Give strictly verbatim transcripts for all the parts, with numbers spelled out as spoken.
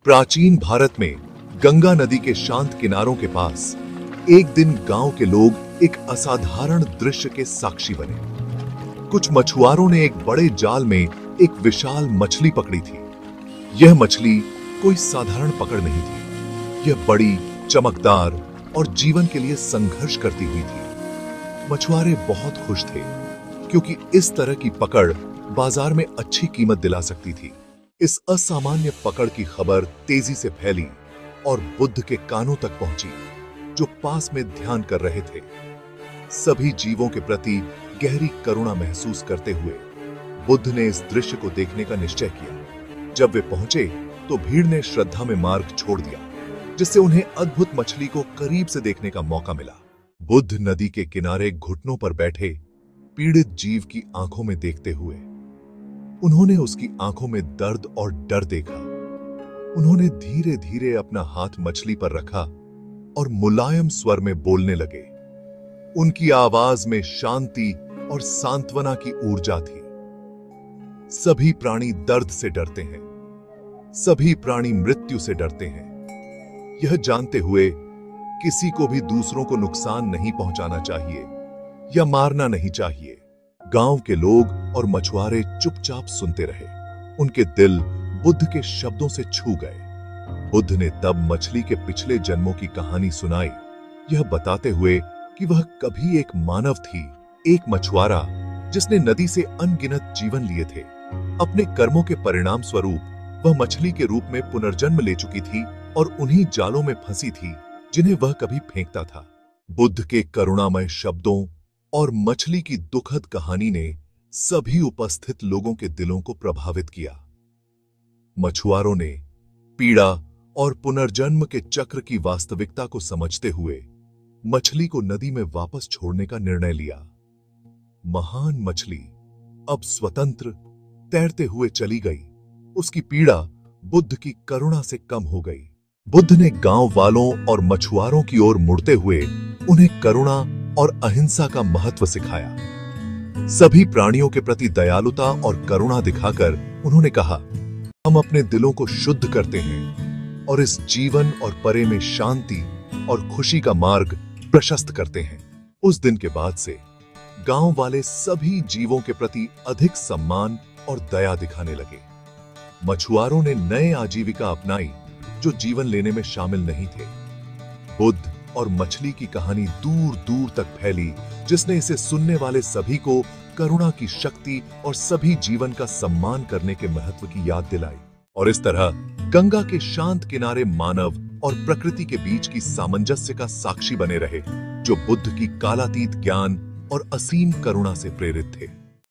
प्राचीन भारत में गंगा नदी के शांत किनारों के पास एक दिन गांव के लोग एक असाधारण दृश्य के साक्षी बने। कुछ मछुआरों ने एक बड़े जाल में एक विशाल मछली पकड़ी थी। यह मछली कोई साधारण पकड़ नहीं थी। यह बड़ी, चमकदार और जीवन के लिए संघर्ष करती हुई थी। मछुआरे बहुत खुश थे क्योंकि इस तरह की पकड़ बाजार में अच्छी कीमत दिला सकती थी। इस असामान्य पकड़ की खबर तेजी से फैली और बुद्ध के कानों तक पहुंची, जो पास में ध्यान कर रहे थे। सभी जीवों के प्रति गहरी करुणा महसूस करते हुए बुद्ध ने इस दृश्य को देखने का निश्चय किया। जब वे पहुंचे तो भीड़ ने श्रद्धा में मार्ग छोड़ दिया, जिससे उन्हें अद्भुत मछली को करीब से देखने का मौका मिला। बुद्ध नदी के किनारे घुटनों पर बैठे पीड़ित जीव की आंखों में देखते हुए उन्होंने उसकी आंखों में दर्द और डर देखा। उन्होंने धीरे धीरे अपना हाथ मछली पर रखा और मुलायम स्वर में बोलने लगे। उनकी आवाज में शांति और सांत्वना की ऊर्जा थी। सभी प्राणी दर्द से डरते हैं, सभी प्राणी मृत्यु से डरते हैं। यह जानते हुए किसी को भी दूसरों को नुकसान नहीं पहुंचाना चाहिए या मारना नहीं चाहिए। गांव के लोग और मछुआरे चुपचाप सुनते रहे। उनके दिल बुद्ध के शब्दों से छू गए। बुद्ध ने तब मछली के पिछले जन्मों की कहानी सुनाई, यह बताते हुए कि वह कभी एक मानव थी, एक मछुआरा जिसने नदी से अनगिनत जीवन लिए थे। अपने कर्मों के परिणाम स्वरूप वह मछली के रूप में पुनर्जन्म ले चुकी थी और उन्हीं जालों में फंसी थी जिन्हें वह कभी फेंकता था। बुद्ध के करुणामय शब्दों और मछली की दुखद कहानी ने सभी उपस्थित लोगों के दिलों को प्रभावित किया। मछुआरों ने पीड़ा और पुनर्जन्म के चक्र की वास्तविकता को समझते हुए मछली को नदी में वापस छोड़ने का निर्णय लिया। महान मछली अब स्वतंत्र तैरते हुए चली गई। उसकी पीड़ा बुद्ध की करुणा से कम हो गई। बुद्ध ने गांव वालों और मछुआरों की ओर मुड़ते हुए उन्हें करुणा और अहिंसा का महत्व सिखाया। सभी प्राणियों के प्रति दयालुता और करुणा दिखाकर उन्होंने कहा, हम अपने दिलों को शुद्ध करते हैं और इस जीवन और परे में शांति और खुशी का मार्ग प्रशस्त करते हैं। उस दिन के बाद से गांव वाले सभी जीवों के प्रति अधिक सम्मान और दया दिखाने लगे। मछुआरों ने नए आजीविका अपनाई जो जीवन लेने में शामिल नहीं थे। बुद्ध और मछली की कहानी दूर दूर तक फैली, जिसने इसे सुनने वाले सभी को करुणा की शक्ति और सभी जीवन का सम्मान करने के महत्व की याद दिलाई। और इस तरह गंगा के शांत किनारे मानव और प्रकृति के बीच की सामंजस्य का साक्षी बने रहे, जो बुद्ध की कालातीत ज्ञान और असीम करुणा से प्रेरित थे।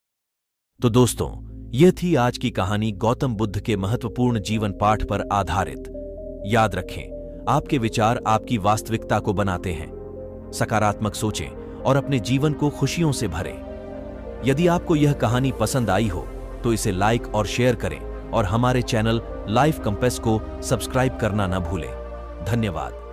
तो दोस्तों, यह थी आज की कहानी गौतम बुद्ध के महत्वपूर्ण जीवन पाठ पर आधारित। याद रखें, आपके विचार आपकी वास्तविकता को बनाते हैं। सकारात्मक सोचें और अपने जीवन को खुशियों से भरें। यदि आपको यह कहानी पसंद आई हो तो इसे लाइक और शेयर करें और हमारे चैनल लाइफ कंपास को सब्सक्राइब करना न भूलें। धन्यवाद।